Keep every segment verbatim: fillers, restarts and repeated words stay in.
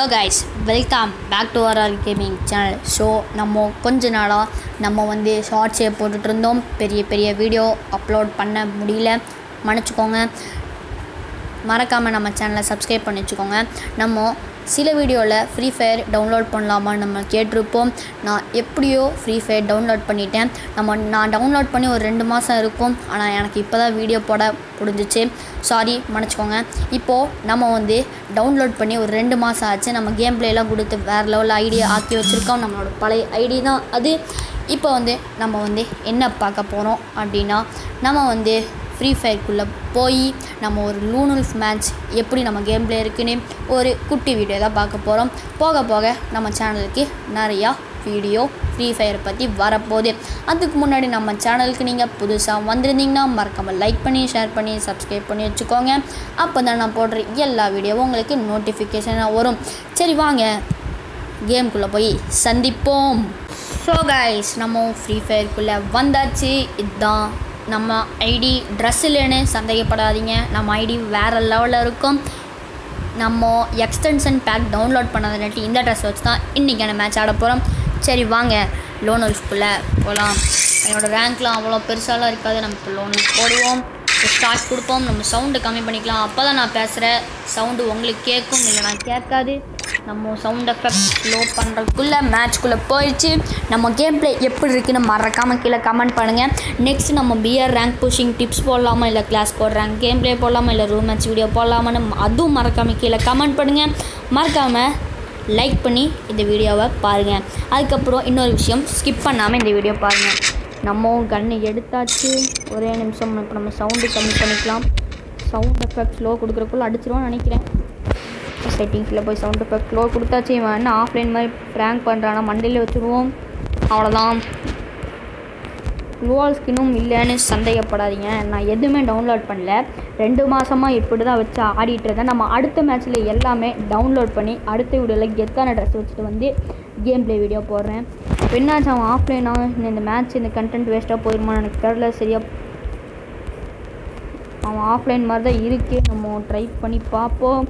Hello guys, welcome back to RR gaming channel. So நம்ம கொஞ்ச நாளாக நம்ம வந்து ஷார்ட்ஸே போட்டுட்ருந்தோம். பெரிய பெரிய வீடியோ அப்லோட் பண்ண முடியல, மன்னிச்சிக்கோங்க. மறக்காமல் நம்ம சேனலை சப்ஸ்கிரைப் பண்ணி வச்சுக்கோங்க. நம்ம சில வீடியோவில் ஃப்ரீ ஃபயர் டவுன்லோட் பண்ணலாமான்னு நம்ம கேட்டிருப்போம். நான் எப்படியோ ஃப்ரீ ஃபயர் டவுன்லோட் பண்ணிட்டேன். நம்ம நான் டவுன்லோட் பண்ணி ஒரு ரெண்டு மாதம் இருக்கும். ஆனால் எனக்கு இப்போ தான் வீடியோ போட முடிஞ்சிச்சு. சாரி, மன்னிச்சிக்கோங்க. இப்போது நம்ம வந்து டவுன்லோட் பண்ணி ஒரு ரெண்டு மாதம் ஆச்சு. நம்ம கேம் பிளேலாம் கொடுத்து வேறு லெவலில் ஐடி ஆக்கி வச்சுருக்கோம். நம்மளோட பழைய ஐடி தான் அது. இப்போ வந்து நம்ம வந்து என்ன பார்க்க போகிறோம் அப்படின்னா, நம்ம வந்து ஃப்ரீ ஃபயருக்குள்ளே போய் நம்ம ஒரு லூனுல்ஃப் மேட்ச் எப்படி நம்ம கேம் பிளே இருக்குன்னு ஒரு குட்டி வீடியோ தான் பார்க்க போகிறோம். போக போக நம்ம சேனலுக்கு நிறையா வீடியோ ஃப்ரீ ஃபயர் பற்றி வரப்போகுது. அதுக்கு முன்னாடி நம்ம சேனலுக்கு நீங்கள் புதுசாக வந்திருந்தீங்கன்னா மறக்காமல் லைக் பண்ணி ஷேர் பண்ணி சப்ஸ்கிரைப் பண்ணி வச்சுக்கோங்க. அப்போ தான் நான் போடுற எல்லா வீடியோவும் உங்களுக்கு நோட்டிஃபிகேஷனாக வரும். சரி, வாங்க கேம்குள்ளே போய் சந்திப்போம். ஸோ கைஸ், நம்ம ஃப்ரீ ஃபயருக்குள்ளே வந்தாச்சு. இதுதான் நம்ம ஐடி. ட்ரெஸ் இல்லைன்னு சந்தேகப்படாதீங்க, நம்ம ஐடி வேறு லெவலில் இருக்கும். நம்ம எக்ஸ்டென்ஷன் பேக் டவுன்லோட் பண்ணதுனாட்டி இந்த ட்ரெஸ் வச்சு தான் இன்றைக்கான மேட்ச் ஆட போகிறோம். சரி, வாங்க லோன் உல்ஃப்குள்ளே போகலாம். என்னோடய ரேங்க்லாம் அவ்வளோ பெருசாலாம் இருக்காது. நம்ம இப்போ லோன் போடுவோம், ஸ்டார்ட் கொடுப்போம். நம்ம சவுண்டு கம்மி பண்ணிக்கலாம். அப்போ தான் நான் பேசுகிற சவுண்டு உங்களுக்கு கேட்கும், இல்லை நான் கேட்காது. நம்ம சவுண்ட் எஃபெக்ட் ஸ்லோ பண்ணுறதுக்குள்ளே மேட்ச்குள்ளே போயிடுச்சு. நம்ம கேம் பிளே எப்படி இருக்குன்னு மறக்காமல் கீழே கமெண்ட் பண்ணுங்கள். நெக்ஸ்ட் நம்ம பிஆர் ரேங்க் புஷிங் டிப்ஸ் போடலாமா, இல்லை class code rank game play போடலாமா, இல்லை ரூம் மேட்ச் வீடியோ போடலாமான்னு அதுவும் மறக்காமல் கீழே கமெண்ட் பண்ணுங்கள். மறக்காமல் லைக் பண்ணி இந்த வீடியோவை பாருங்கள். அதுக்கப்புறம் இன்னொரு விஷயம், ஸ்கிப் பண்ணாமல் இந்த வீடியோ பாருங்கள். நம்ம கன்று எடுத்தாச்சு. ஒரே நிமிஷம், இப்போ நம்ம சவுண்டு கம்மி பண்ணிக்கலாம். சவுண்ட் எஃபெக்ட் ஸ்லோ கொடுக்குறக்குள்ள அடிச்சிருவோம்னு நினைக்கிறேன். செட்டிங்ஸில் போய் சவுண்ட் எஃபெக்ட் லோ கொடுத்தாச்சு. இவன் என்ன ஆஃப்லைன் மாதிரி ப்ராங்க் பண்ணுறானா, மண்டையில் வச்சுருவோம். அவ்வளோதான். க்ளோவால் ஸ்கின்னும் இல்லைன்னு சந்தேகப்படாதீங்க. நான் எதுவுமே டவுன்லோட் பண்ணல. ரெண்டு மாதமாக இப்படி தான் வச்சு ஆடிட்டு இருந்தேன். நம்ம அடுத்த மேட்ச்சில் எல்லாமே டவுன்லோட் பண்ணி அடுத்த வீடியோவில் கெத்தான ட்ரெஸ் வச்சுட்டு வந்து கேம் பிளே வீடியோ போடுறேன். என்னாச்சு, அவன் ஆஃப்லைனாக இந்த மேட்ச் இந்த கண்டென்ட் வேஸ்ட்டாக போயிருமான்னு எனக்கு தெரில. சரியா, அவன் ஆஃப்லைன் மாதிரி தான் இருக்கு. நம்ம ட்ரை பண்ணி பார்ப்போம்.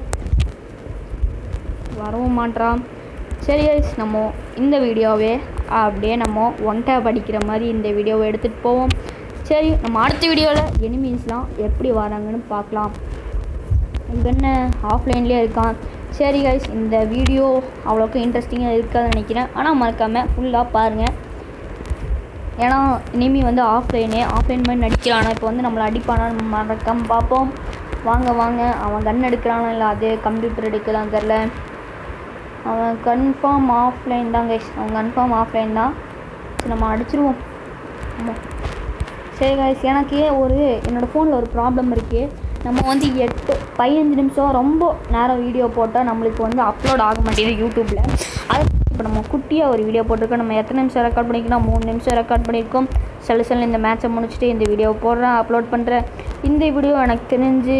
வரவும் மாட்டான். சரி கைஸ், நம்ம இந்த வீடியோவே அப்படியே நம்ம ஒன் டேப் அடிக்கிற மாதிரி இந்த வீடியோவை எடுத்துகிட்டு போவோம். சரி, நம்ம அடுத்த வீடியோவில் எனிமீஸ்லாம் எப்படி வராங்கன்னு பார்க்கலாம். இது என்ன ஆஃப்லைன்லேயே இருக்கான். சரி கைஸ், இந்த வீடியோ அவ்வளோக்கு இன்ட்ரெஸ்டிங்காக இருக்காதுன்னு நினைக்கிறேன். ஆனால் மறக்காமல் ஃபுல்லாக பாருங்கள். ஏன்னா இனிமேல் வந்து ஆஃப்லைனே ஆஃப்லைன் மாதிரி நடிக்கிறானா, இப்போ வந்து நம்மளை அடிப்பானா, நம்ம மறக்காமல் பார்ப்போம். வாங்க வாங்க, அவன் கன் எடுக்கிறானா இல்லை அதே கம்ப்யூட்டர் எடுக்கலாம் தெரில. அவன் கன்ஃபார்ம் ஆஃப்லைன் தான் கைஸ், அவன் கன்ஃபார்ம் ஆஃப்லைன் தான். சரி, நம்ம அடிச்சிருவோம். ஆமாம். சரி கைஸ், எனக்கு ஒரு என்னோடய ஃபோனில் ஒரு ப்ராப்ளம் இருக்குது. நம்ம வந்து எட்டு பதினஞ்சு நிமிஷம் ரொம்ப நேரம் வீடியோ போட்டால் நம்மளுக்கு வந்து அப்லோட் ஆக மாட்டேங்குது யூடியூப்பில். அது இப்போ நம்ம குட்டியாக ஒரு வீடியோ போட்டிருக்கோம். நம்ம எத்தனை நிமிஷம் ரெக்கார்ட் பண்ணியிருக்கோம், மூணு நிமிஷம் ரெக்கார்ட் பண்ணியிருக்கோம். சில சில இந்த மேட்ச்சை முடிச்சுட்டு இந்த வீடியோ போடுறேன், அப்லோட் பண்ணுறேன். இந்த வீடியோ எனக்கு தெரிஞ்சு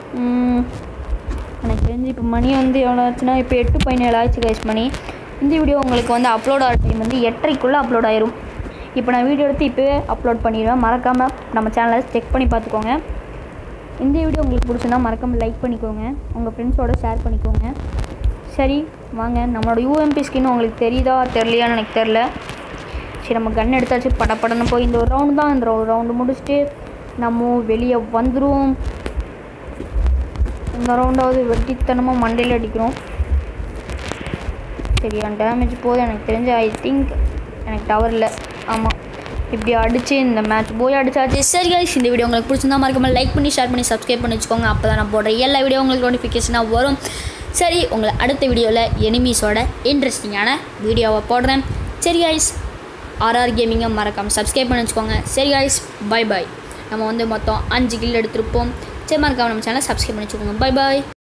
எனக்கு தெரிஞ்சு இப்போ மணி வந்து எவ்வளோ ஆச்சுன்னா, இப்போ எட்டு பதினேழு ஆயிடுச்சு கைஸ் மணி. இந்த வீடியோ உங்களுக்கு வந்து அப்லோட் ஆகிற டைம் வந்து எட்டரைக்குள்ளே அப்லோட் ஆயிரும். இப்போ நான் வீடியோ எடுத்து இப்போவே அப்லோட் பண்ணிடுவேன். மறக்காமல் நம்ம சேனலை செக் பண்ணி பார்த்துக்கோங்க. இந்த வீடியோ உங்களுக்கு பிடிச்சிருந்தா மறக்காமல் லைக் பண்ணிக்கோங்க, உங்கள் ஃப்ரெண்ட்ஸோடு ஷேர் பண்ணிக்கோங்க. சரி வாங்க, நம்மளோட யூஎம்பி ஸ்கின் உங்களுக்கு தெரியுதா தெரியலையான்னு எனக்கு தெரில. சரி, நம்ம கன் எடுத்தாச்சு. பட படன்னு போய் இந்த ஒரு ரவுண்டு தான். இந்த ஒரு ரவுண்டு முடிச்சுட்டு நம்ம வெளியே வந்துடுவோம். இந்த ரவுண்டாவது வெட்டித்தனமாக மண்டையில் அடிக்கிறோம். சரியா, டேமேஜ் போகுது எனக்கு தெரிஞ்சு. ஐ திங்க் எனக்கு டவர் இல்லை. ஆமாம், இப்படி அடித்து இந்த மேட்ச் போய் அடிச்சாச்சு. சரி கைஸ், இந்த வீடியோ உங்களுக்கு பிடிச்சிருந்தா மறக்காமல் லைக் பண்ணி ஷேர் பண்ணி சப்ஸ்கிரைப் பண்ணி வச்சுக்கோங்க. அப்போ தான் நான் போடுற எல்லா வீடியோ உங்களுக்கு நோட்டிஃபிகேஷனாக வரும். சரி, உங்களை அடுத்த வீடியோவில் எனிமீஸோட இன்ட்ரெஸ்டிங்கான வீடியோவை போடுறேன். சரி கைஸ், ஆர்ஆர் கேமிங்கை மறக்காமல் சப்ஸ்கிரைப் பண்ணி வச்சுக்கோங்க. சரி கைஸ், பை பாய். நம்ம வந்து மொத்தம் அஞ்சு கில் எடுத்திருப்போம். சரி, மறக்காமல் நம்ம சேனலை சப்ஸ்கிரைப் பண்ணி வச்சுக்கோங்க. பை பாய்.